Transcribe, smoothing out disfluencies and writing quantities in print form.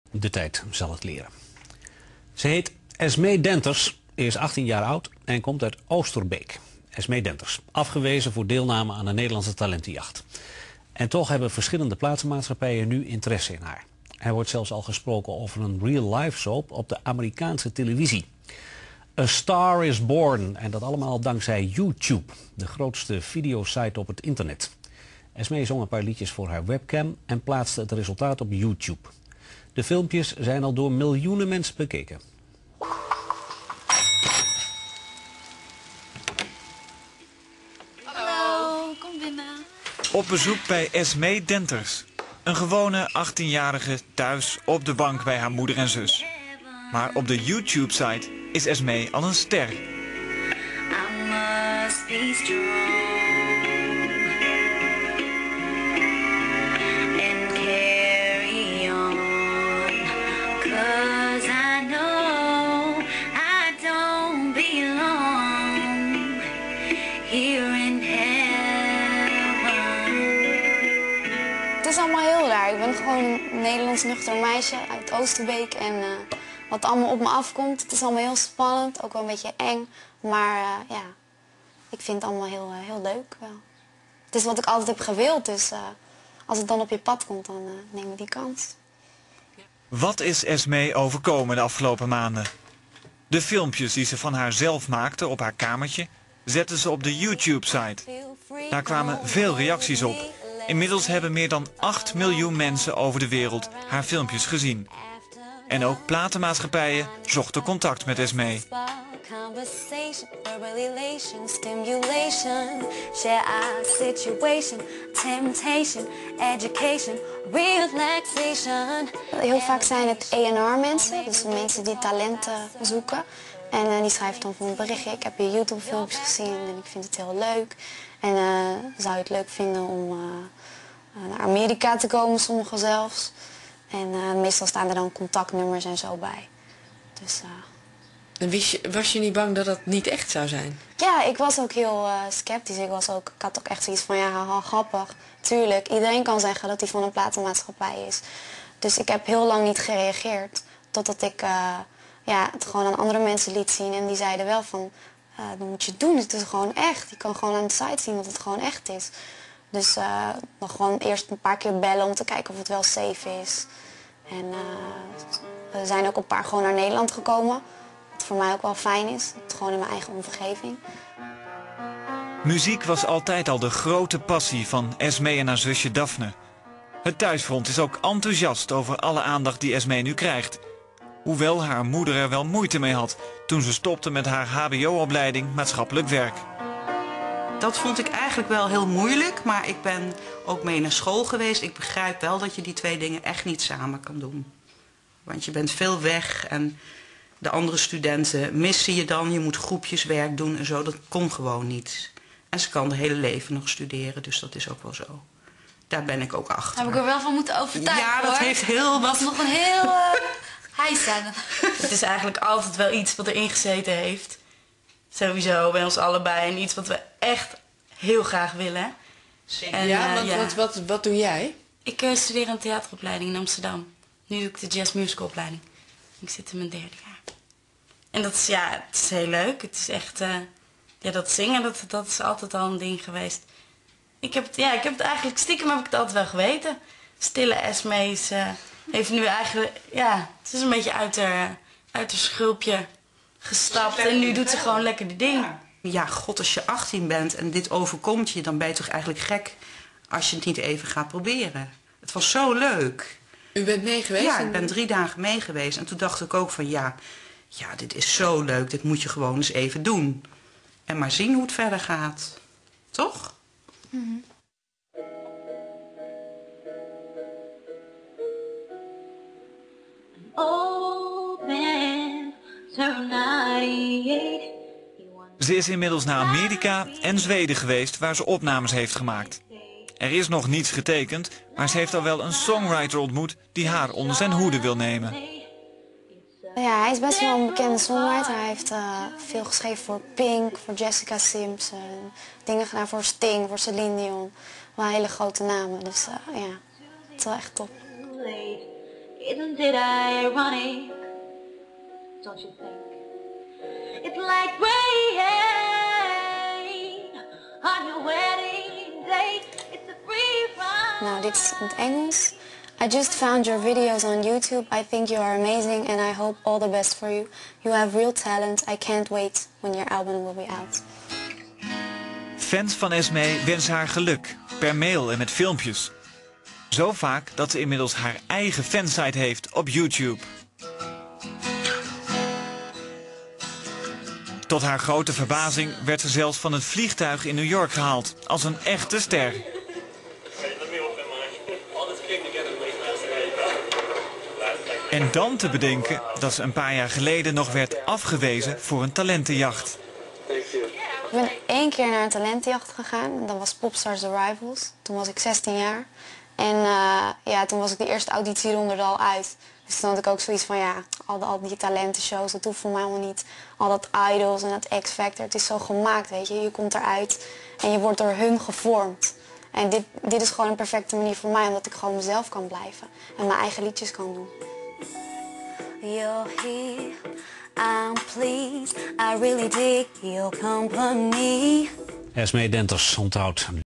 De tijd zal het leren. Ze heet Esmee Denters, is 18 jaar oud en komt uit Oosterbeek. Esmee Denters, afgewezen voor deelname aan de Nederlandse talentenjacht. En toch hebben verschillende platenmaatschappijen nu interesse in haar. Er wordt zelfs al gesproken over een real-life soap op de Amerikaanse televisie. A Star is Born, en dat allemaal dankzij YouTube, de grootste videosite op het internet. Esmee zong een paar liedjes voor haar webcam en plaatste het resultaat op YouTube. De filmpjes zijn al door miljoenen mensen bekeken. Hallo, kom binnen. Op bezoek bij Esmee Denters. Een gewone 18-jarige thuis op de bank bij haar moeder en zus. Maar op de YouTube-site is Esmee al een ster. I must be strong and carry on, 'cause I know I don't belong here in heaven. Het is allemaal heel raar. Ik ben gewoon een Nederlands nuchter meisje uit Oosterbeek en wat allemaal op me afkomt. Het is allemaal heel spannend, ook wel een beetje eng. Maar ja, ik vind het allemaal heel leuk wel. Het is wat ik altijd heb gewild, dus als het dan op je pad komt, dan neem ik die kans. Wat is Esmee overkomen de afgelopen maanden? De filmpjes die ze van haarzelf maakte op haar kamertje zette ze op de YouTube-site. Daar kwamen veel reacties op. Inmiddels hebben meer dan 8 miljoen mensen over de wereld haar filmpjes gezien. En ook platenmaatschappijen zochten contact met Esmee. Conversation, verbal elation, stimulation, share our situation, temptation, education, relaxation. Heel vaak zijn het A&R mensen, dus mensen die talenten zoeken. En die schrijven dan van een berichtje, ik heb je YouTube filmpjes gezien en ik vind het heel leuk. En zou je het leuk vinden om naar Amerika te komen, sommigen zelfs. En meestal staan er dan contactnummers en zo bij. Dus... En was je niet bang dat dat niet echt zou zijn? Ja, ik was ook heel sceptisch. Ik had ook echt zoiets van, ja, haha, grappig. Tuurlijk, iedereen kan zeggen dat hij van een platenmaatschappij is. Dus ik heb heel lang niet gereageerd. Totdat ik het gewoon aan andere mensen liet zien. En die zeiden wel van, dat moet je doen. Het is gewoon echt. Je kan gewoon aan de site zien dat het gewoon echt is. Dus dan gewoon eerst een paar keer bellen om te kijken of het wel safe is. En we zijn ook een paar gewoon naar Nederland gekomen. Wat voor mij ook wel fijn is. Het gewoon in mijn eigen omgeving. Muziek was altijd al de grote passie van Esmee en haar zusje Daphne. Het thuisfront is ook enthousiast over alle aandacht die Esmee nu krijgt. Hoewel haar moeder er wel moeite mee had toen ze stopte met haar hbo-opleiding maatschappelijk werk. Dat vond ik eigenlijk wel heel moeilijk, maar ik ben ook mee naar school geweest. Ik begrijp wel dat je die twee dingen echt niet samen kan doen. Want je bent veel weg en de andere studenten missen je dan. Je moet groepjeswerk doen en zo. Dat kon gewoon niet. En ze kan het hele leven nog studeren, dus dat is ook wel zo. Daar ben ik ook achter. Heb ik er wel van moeten overtuigen, ja, dat hoor. heeft heel wat. Dat was nog een heel hijsa. Het is eigenlijk altijd wel iets wat erin gezeten heeft. Sowieso bij ons allebei. En iets wat we echt heel graag willen. En, Wat doe jij? Ik studeer een theateropleiding in Amsterdam. Nu doe ik de jazz musical opleiding. Ik zit in mijn 3e jaar. En dat is, het is heel leuk. Het is echt, dat zingen, dat is altijd al een ding geweest. Ik heb het eigenlijk, stiekem heb ik het altijd wel geweten. Stille Esmee heeft nu eigenlijk, het is een beetje uit haar schulpje gestapt. En nu doet ze gewoon lekker de ding. Ja, god, als je 18 bent en dit overkomt je, dan ben je toch eigenlijk gek als je het niet even gaat proberen. Het was zo leuk. U bent mee geweest? Ja, ik ben 3 dagen mee geweest. En toen dacht ik ook van ja, dit is zo leuk. Dit moet je gewoon eens even doen. En maar zien hoe het verder gaat. Toch? Mm-hmm. Ze is inmiddels naar Amerika en Zweden geweest waar ze opnames heeft gemaakt. Er is nog niets getekend, maar ze heeft al wel een songwriter ontmoet die haar onder zijn hoede wil nemen. Ja, hij is best wel een bekende songwriter. Hij heeft veel geschreven voor Pink, voor Jessica Simpson. Dingen gedaan voor Sting, voor Celine Dion. Wel hele grote namen, dus het is wel echt top. Isn't it ironic? Don't you think? It's like rain on your wedding day. It's a free ride. Nou, dit is in het Engels. I just found your videos on YouTube. I think you are amazing and I hope all the best for you. You have real talent. I can't wait when your album will be out. Fans van Esmee wensen haar geluk, per mail en met filmpjes. Zo vaak dat ze inmiddels haar eigen fansite heeft op YouTube. Tot haar grote verbazing werd ze zelfs van het vliegtuig in New York gehaald, als een echte ster. En dan te bedenken dat ze een paar jaar geleden nog werd afgewezen voor een talentenjacht. Ik ben 1 keer naar een talentenjacht gegaan. Dat was Popstars The Rivals. Toen was ik 16 jaar. En ja, toen was ik de eerste auditieronde er al uit. Dus toen had ik ook zoiets van, ja, al die talentenshows, dat hoeft voor mij allemaal niet. Al dat Idols en dat X-Factor, het is zo gemaakt, weet je. Je komt eruit en je wordt door hun gevormd. En dit is gewoon een perfecte manier voor mij, omdat ik gewoon mezelf kan blijven. En mijn eigen liedjes kan doen. You're here, I'm pleased. I really dig your company. Esmee Denters onthoudt